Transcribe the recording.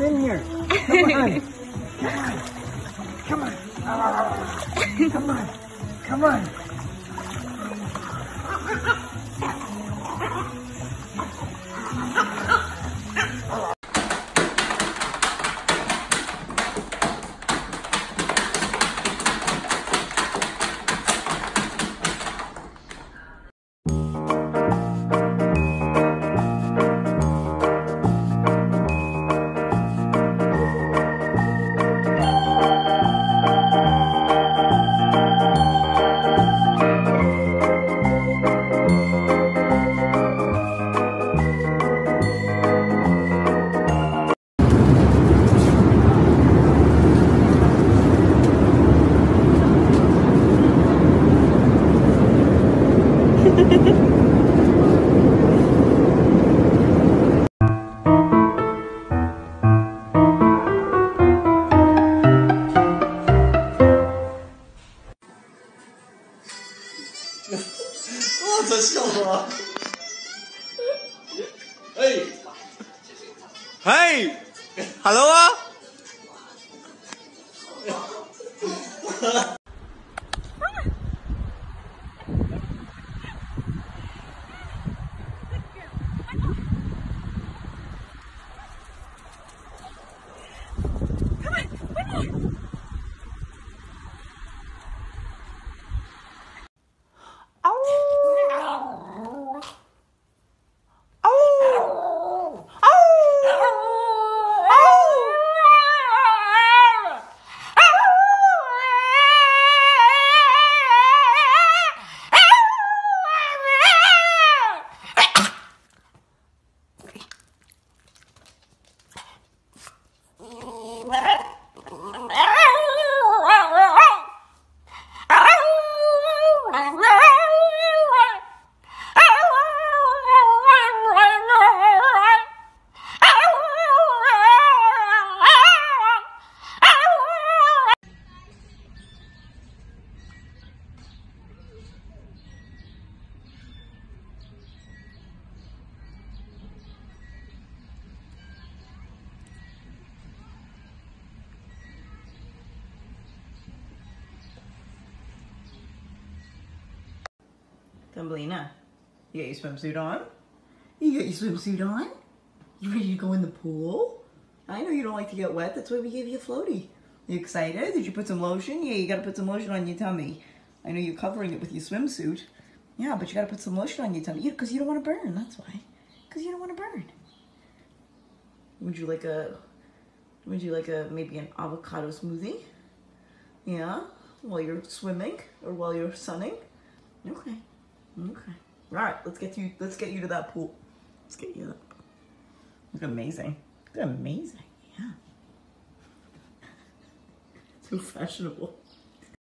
in here. Come on. Come on. Come on. Come on. 哇，这笑话！哎， 嘿，Hello 啊！ Thumbelina, you got your swimsuit on? You got your swimsuit on? You ready to go in the pool? I know you don't like to get wet, that's why we gave you a floaty. You excited? Did you put some lotion? Yeah, you gotta put some lotion on your tummy. I know you're covering it with your swimsuit. Yeah, but you gotta put some lotion on your tummy. Because you don't want to burn, that's why. Because you don't want to burn. Would you like a maybe an avocado smoothie? Yeah? While you're swimming? Or while you're sunning? Okay. Okay. Alright, let's get you to that pool. Let's get you to that pool. Look amazing. Look amazing. Yeah. So fashionable.